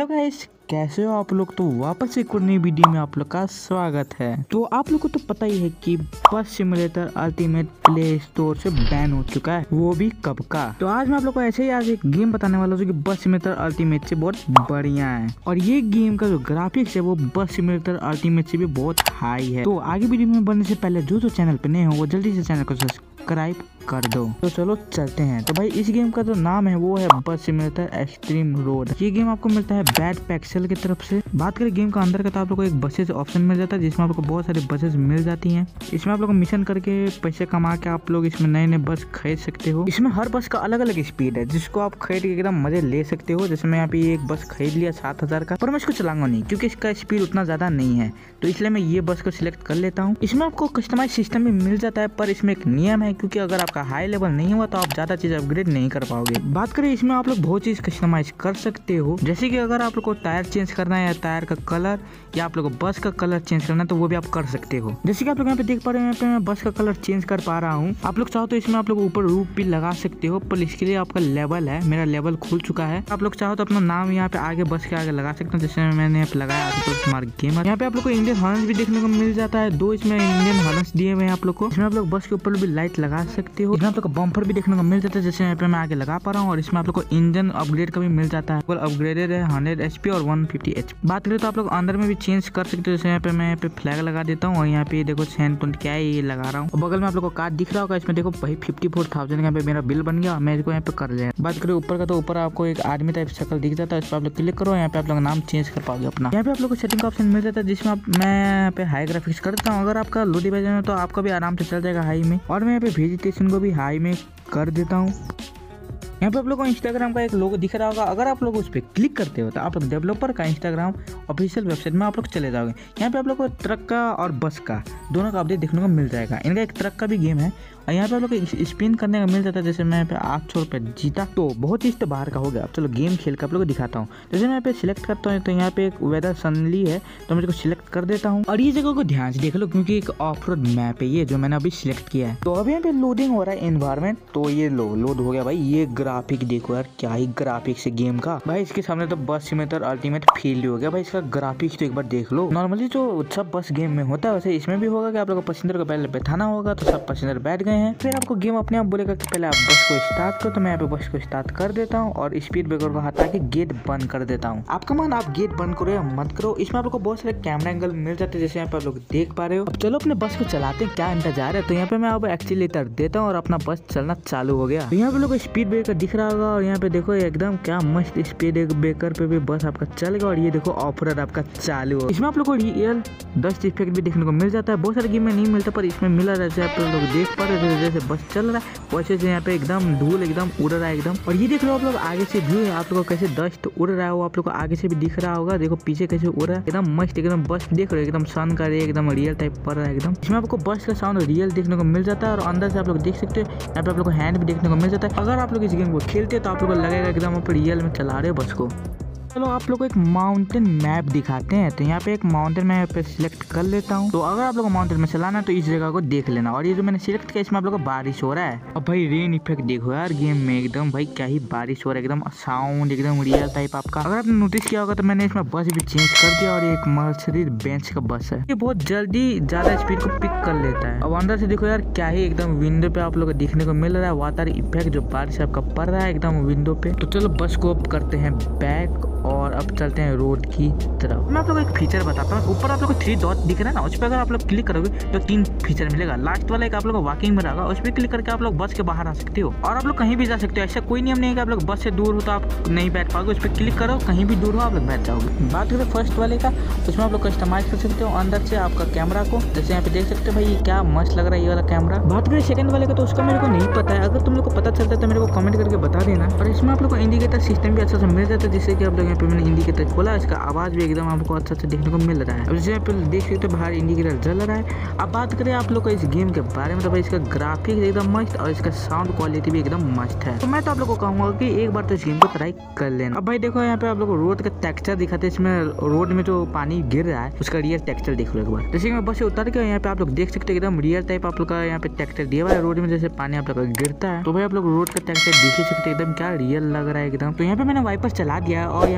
Hello guys, कैसे हो आप लोग। तो वापस एक और नई वीडियो में आप लोग का स्वागत है। तो आप लोग को तो पता ही है कि bus simulator ultimate play store से बैन हो चुका है, वो भी कब का। तो आज मैं आप लोग को ऐसे ही आज एक गेम बताने वाला हूँ जो कि बस सिमुलेटर अल्टीमेट से बहुत बढ़िया है, और ये गेम का जो ग्राफिक्स है वो बस सिमुलेटर अल्टीमेट से भी बहुत हाई है। तो आगे वीडियो में बनने से पहले जो चैनल पे नए हो वो जल्दी से चैनल को सब्सक्राइब कर दो। तो चलो चलते हैं। तो भाई इस गेम का जो नाम है वो है बस सिमुलेटर एक्सट्रीम रोड। ये गेम आपको मिलता है बैड पैक्सेल की तरफ से। बात करें गेम का अंदर का, तो आप लोग को एक बसेस ऑप्शन मिल जाता है जिसमें आप लोग को बहुत सारी बसेस मिल जाती हैं। इसमें आप लोग को मिशन करके पैसे कमा के आप लोग इसमें नए नए बस खरीद सकते हो। इसमें हर बस का अलग अलग स्पीड है जिसको आप खरीद के एकदम मजे ले सकते हो। जैसे मैं यहाँ पे एक बस खरीद लिया 7000 का, पर मैं इसको चलाऊंगा नहीं क्योंकि इसका स्पीड उतना ज्यादा नहीं है, तो इसलिए मैं ये बस को सिलेक्ट कर लेता हूँ। इसमें आपको कस्टमाइज सिस्टम भी मिल जाता है, पर इसमें एक नियम है क्योंकि अगर आपका हाई लेवल नहीं हुआ तो आप ज्यादा चीज अपग्रेड नहीं कर पाओगे। बात करें इसमें आप लोग बहुत चीज कस्टमाइज कर सकते हो, जैसे कि अगर आप लोग को टायर चेंज करना है या टायर का कलर या आप लोग को बस का कलर चेंज करना है तो वो भी आप कर सकते हो। जैसे कि आप लोग यहाँ पे देख पा रहे हैं, यहाँ पे मैं बस का कलर चेंज कर पा रहा हूँ। आप लोग चाहो तो इसमें आप लोग ऊपर रूप भी लगा सकते हो, पर इसके लिए आपका लेवल है, मेरा लेवल खुल चुका है। आप लोग चाहो तो अपना नाम यहाँ पे आगे बस के आगे लगा सकते हो, जैसे मैंने यहाँ पे लगाया स्मार्ट गेमर। यहाँ पे आप लोग को इंडियन हॉर्न्स भी देखने को मिल जाता है, 2 इसमें इंडियन हॉर्न्स दिए हुए हैं आप लोग को। इसमें आप लोग बस के ऊपर भी लाइट लगा सकते हो। इसमें आप लोग को बम्पर भी देखने को मिल जाता है, जैसे यहाँ पे मैं आगे लगा पा रहा हूँ। और इसमें आप लोग को इंजन अपग्रेड का भी मिल जाता है, अपग्रेडेड है 100 HP और 150 HP। बात करें तो आप लोग अंदर में भी चेंज कर सकते हो, जैसे यहाँ पे मैं यहाँ पे फ्लैग लगा देता हूँ और यहाँ पे देखो सेंट क्या है ये लगा रहा हूँ। बगल में आप लोग को कार्ड दिख रहा होगा, इसमें देखो भाई 54,000 यहाँ पे मेरा बिल बन गया, मैं इसको यहाँ पे कर लिया। बात करें ऊपर का, तो ऊपर आपको एक आदमी टाइप शक्ल दिख जाता है, इस पर आप लोग क्लिक करो, यहाँ पे आप लोग नाम चेंज कर पाओगे अपना। यहाँ पे आप लोग को सेटिंग का ऑप्शन मिल जाता है जिसमें मैं यहाँ पे हाई ग्राफिक्स कर देता हूँ। अगर आपका लो डिवाइस है तो आपका भी आराम से चल जाएगा हाई में, और मैं यहाँ पे वेजिटेशन को भी हाई में कर देता हूँ। यहाँ पे आप लोगों को इंस्टाग्राम का एक लोगो दिख रहा होगा, अगर आप लोग उस पर क्लिक करते हो तो आप लोग डेवलपर का इंस्टाग्राम ऑफिशियल वेबसाइट में आप लोग चले जाओगे। यहाँ पे आप लोग को ट्रक का और बस का दोनों का अपडेट देखने को मिल जाएगा। इनका एक ट्रक का भी गेम है और यहाँ पे आप लोग को स्पिन करने का मिल जाता है। जैसे मैं यहाँ पे 800 रुपये जीता, तो बहुत चीज तो बाहर का हो गया। अब चलो गेम खेल कर आप लोग को दिखाता हूँ। जैसे मैं यहाँ पे सिलेक्ट करता हूँ तो यहाँ पे एक वेदर सनली है, तो मैं इसको सिलेक्ट कर देता हूँ। और ये जगह को ध्यान से देख लो क्योंकि एक ऑफ रोड मैप है ये जो मैंने अभी सिलेक्ट किया है। तो अभी यहाँ पे लोडिंग हो रहा है एनवायरमेंट, तो ये लोड हो गया भाई। ये ग्राफिक देखो यार, क्या ही ग्राफिक्स है गेम का भाई। इसके सामने तो बस सिमुलेटर अल्टीमेट फील हो गया भाई। इसका ग्राफिक्स तो एक बार देख लो। नॉर्मली जो सब बस गेम में होता है वैसे इसमें भी होगा कि आप लोग को पैसेंजर को पहले बैठाना होगा, तो सब पैसेंजर बैठ गए हैं। फिर आपको गेम अपने आप बोलेगा कि पहले आप बस को स्टार्ट करो, तो मैं यहाँ पे बस को स्टार्ट कर देता हूँ और स्पीड ब्रेकर को हटा के गेट बंद कर देता हूँ। आपका मन आप गेट बंद करो या मत करो। इसमें आप लोग को बहुत सारे कैमरा एंगल मिल जाते हैं, जैसे यहाँ पे आप लोग देख पा रहे हो। अब चलो अपने बस को चलाते हैं, क्या इंतजार है। तो यहाँ पे मैं अब एक्सीलेटर देता हूँ और अपना बस चलना चालू हो गया। तो यहाँ पे लोग स्पीड ब्रेकर दिख रहा होगा, और यहाँ पे देखो एकदम क्या मस्त स्पीड ब्रेकर पे भी बस आपका चल गया। और ये देखो ऑफ रोड आपका चालू हो। इसमें आप लोग को रियल डस्ट इफेक्ट भी देखने को मिल जाता है, बहुत सारे गेम में नहीं मिलता पर इसमें मिला रहा है। जैसे आप लोग देख पा रहे हो जैसे बस चल रहा है वैसे से यहाँ पे एकदम धूल एकदम उड़ रहा है एकदम। और ये देख लो आप लोग आगे से व्यू है, आप लोग को कैसे डस्ट उड़ रहा है वो आप लोग को आगे से भी दिख रहा होगा। देखो पीछे कैसे उड़ रहा है, एकदम मस्त एकदम बस देख रहे हो, एकदम सन का एकदम रियल टाइप पड़ रहा है एकदम। इसमें आपको बस का साउंड रियल देखने को मिल जाता है, और अंदर से आप लोग देख सकते हो यहाँ पे आप लोग को हैंड भी देखने को मिल जाता है। अगर आप लोग इस गेम को खेलते हो तो आप लोग को लगेगा एकदम आप रियल में चला रहे हो बस को। चलो आप लोग को एक माउंटेन मैप दिखाते हैं। तो यहाँ पे एक माउंटेन मैं पे सिलेक्ट कर लेता हूँ। तो अगर आप लोग को माउंटेन में चलाना है तो इस जगह को देख लेना। और ये जो मैंने सिलेक्ट किया इसमें आप लोग को बारिश हो रहा है। अब भाई रेन इफेक्ट देखो यार गेम में, एकदम भाई क्या ही बारिश हो रहा है, एकदम साउंड एकदम रियल टाइप आपका। अगर आपने नोटिस किया होगा तो मैंने इसमें बस भी चेंज कर दिया, और एक मर्सिडीज बेंच का बस है, ये बहुत जल्दी ज्यादा स्पीड को पिक कर लेता है। अब अंदर से देखो यार क्या ही एकदम विंडो पे आप लोग को देखने को मिल रहा है वाटर इफेक्ट, जो बारिश आपका पड़ रहा है एकदम विंडो पे। तो चलो बस को अब करते हैं बैक और अब चलते हैं रोड की तरफ। मैं आप लोगों को एक फीचर बताता हूँ। ऊपर आप लोग को 3 डॉट दिख रहा है ना, उस पर अगर आप लोग क्लिक करोगे तो 3 फीचर मिलेगा। लास्ट वाला एक आप लोग को वॉकिंग में रहेगा, उस पर क्लिक करके आप लोग बस के बाहर आ सकते हो और आप लोग कहीं भी जा सकते हो। ऐसा कोई नियम नहीं है कि आप लोग बस से दूर हो तो आप नहीं बैठ पाओगे। उस पर क्लिक करो, कहीं भी दूर हो आप लोग बैठ जाओगे। बात करें फर्स्ट वाले का, उसमें आप लोग कस्टमाइज कर सकते हो अंदर से आपका कैमरा को, जैसे यहाँ पे देख सकते हो भाई क्या मस्त लग रहा है ये वाला कैमरा। बात करें सेकंड वाले का, तो उसका मेरे को नहीं पता है। अगर तुम लोग को पता चलता है तो मेरे को कमेंट करके बता देना। और इसमें आप लोग को इंडिकेटर सिस्टम भी अच्छा से मिल जाता है, जिससे कि आप लोग यहाँ पे मैंने इंडिकेटर खोला, इसका आवाज भी एकदम आपको अच्छा से देखने को मिल रहा है। अब जैसे आप देख सकते हो बाहर इंडिकेटर जल रहा है। अब बात करें आप लोग को इस गेम के बारे में, तो भाई इसका ग्राफिक्स एकदम मस्त और इसका साउंड क्वालिटी भी एकदम मस्त है। तो मैं तो आप लोग को कहूंगा कि एक बार तो इस गेम को ट्राई कर लेना। अब भाई देखो यहाँ पे आप लोग को रोड का टेक्सचर दिखाते हैं। इसमें रोड में जो पानी गिर रहा है उसका रियल टेक्सचर देख लो एक बार। जैसे मैं बस से उतर के यहाँ पे आप लोग देख सकते हो एकदम रियल टाइप आप लोग का यहाँ पे टेक्सचर दिया हुआ है रोड में, जैसे पानी आप लोग का गिरता है। तो भाई आप लोग रोड का टेक्सचर देख ही सकते एकदम क्या रियल लग रहा है एकदम। तो यहाँ पे मैंने वाइपर चला दिया और यहाँ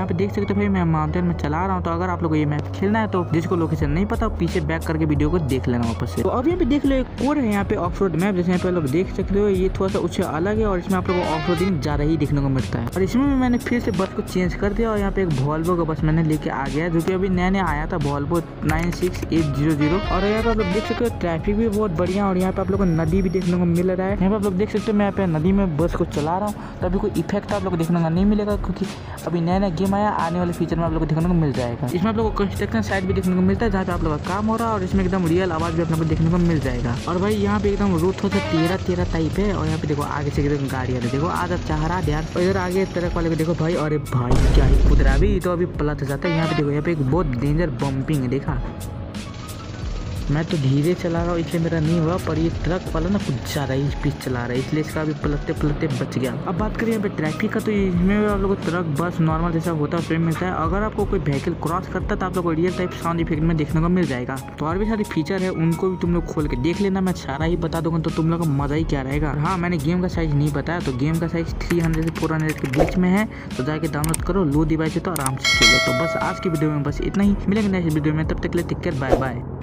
यहाँ पे देख सकते हो भाई मैं माउंटेन में चला रहा हूँ। तो अगर आप लोग को ये मैप खेलना है तो जिसको लोकेशन नहीं पता पीछे बैक करके वीडियो को देख लेना वापस से। तो अब यहाँ पे देख लो एक कोड है यहाँ पे ऑफ रोड मैप, जैसे यहाँ पे लोग देख सकते हो ये थोड़ा सा उससे अलग है और इसमें आप लोग को ऑफ रोडिंग ज्यादा ही देखने को मिलता है। और इसमें भी मैंने फिर से बस को चेंज कर दिया और यहाँ पे एक वॉल्वो का बस मैंने लेके आ गया जो कि अभी नया आया था, वॉल्वो 96800। और यहाँ पे आप लोग देख सकते हो ट्रैफिक भी बहुत बढ़िया और यहाँ पे आप लोग को नदी भी देखने को मिल रहा है। यहाँ पे आप लोग देख सकते हो मैं यहाँ पे नदी में बस को चला रहा हूँ तो अभी कोई इफेक्ट आप लोग को देखने को नहीं मिलेगा क्योंकि अभी नया गेम आया, आने वाले फ्यूचर में आप लोग को देखने को मिल जाएगा। इसमें आप लोग को कंस्ट्रक्शन साइट भी देखने को मिलता है जहाँ पे आप लोग का काम हो रहा है और इसमें एकदम रियल आवाज भी आप लोग को देखने को मिल जाएगा। और भाई यहाँ पे एकदम रूट थोड़ा सा टेरा टाइप है और यहाँ पे देखो आगे से एकदम गाड़ी है, देखो आधा चाह रहा यार। और इधर आगे ट्रक वाले को देखो भाई, अरे भाई क्या ही खुद रहा अभी तो अभी पलट जाता है। यहाँ पे देखो यहाँ पे एक बहुत डेंजर बम्पिंग है, देखा मैं तो धीरे चला रहा हूँ इसलिए मेरा नहीं हुआ, पर ये ट्रक वाला ना कुछ ज़्यादा ही स्पीड चला रहा है इसलिए इसका अभी पलटते बच गया। अब बात करें यहाँ पे ट्रैफिक का तो इसमें आप लोग को ट्रक बस नॉर्मल जैसा होता है उसमें मिलता है। अगर आपको कोई व्हीकल क्रॉस करता है तो आप लोग को रियल टाइप साउंड इफेक्ट में देखने को मिल जाएगा। तो और भी सारे फीचर है उनको भी तुम लोग खोल के देख लेना, मैं सारा ही बता दूंगा तो तुम लोग का मजा ही क्या रहेगा। हाँ मैंने गेम का साइज नहीं बताया, तो गेम का साइज 300 से 400 के बीच में है, तो जाके डाउनलोड करो, लो डिवाइस है तो आराम से खेलो। तो बस आज की वीडियो में बस इतना ही, मिलेंगे नेक्स्ट वीडियो में, तब तक के लिए टेक केयर, बाय बाय।